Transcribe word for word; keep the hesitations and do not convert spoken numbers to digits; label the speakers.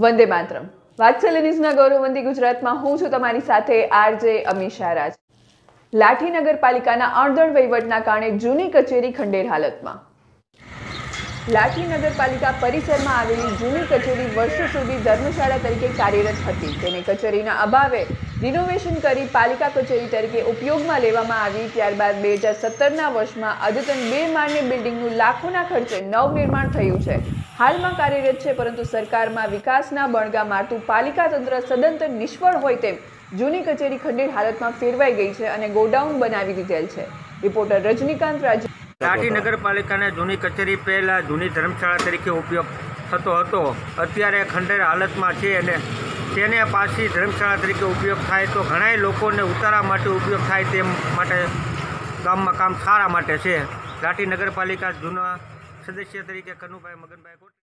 Speaker 1: વંદે માતરમ. વાત્સલ્ય ન્યૂઝના ગૌરવવંતી ગુજરાતમાં હું છું તમારી સાથે આરજે અમીષા રાજ. લાઠી નગરપાલિકાના અણધડ વહીવટના કારણે જૂની કચેરી ખંડેર હાલતમાં. લાઠી નગરપાલિકા પરિસરમાં આવેલી જૂની કચેરી વર્ષો સુધી ધર્મશાળા તરીકે કાર્યરત હતી. તેને કચેરીના અભાવે રિનોવેશન કરી પાલિકા કચેરી તરીકે ઉપયોગમાં લેવામાં આવી. ત્યારબાદ બે હજાર સત્તરના વર્ષમાં અદ્યતન બે માળની બિલ્ડિંગનું લાખોના ખર્ચે નવનિર્માણ થયું છે. હાલમાં કાર્યરત છે, પરંતુ સરકારમાં વિકાસના બણગા મારતું પાલિકા તંત્ર સદંતર નિષ્ફળ હોય તેમ જૂની કચેરી ખંડેર હાલતમાં ફેરવાઈ ગઈ છે અને ગોડાઉન બનાવી દીધેલ છે. રિપોર્ટર રજનીકાંત રાજ.
Speaker 2: લાઠી નગરપાલિકાને જૂની કચેરી પહેલાં જૂની ધર્મશાળા તરીકે ઉપયોગ થતો હતો. અત્યારે ખંડેર હાલતમાં છે અને તેને પાછી ધર્મશાળા તરીકે ઉપયોગ થાય તો ઘણાય લોકોને ઉતારા માટે ઉપયોગ થાય તે માટે ગામમાં કામ સારા માટે છે. લાઠી નગરપાલિકા જૂના સદસ્ય તરીકે કનુભાઈ મગનભાઈ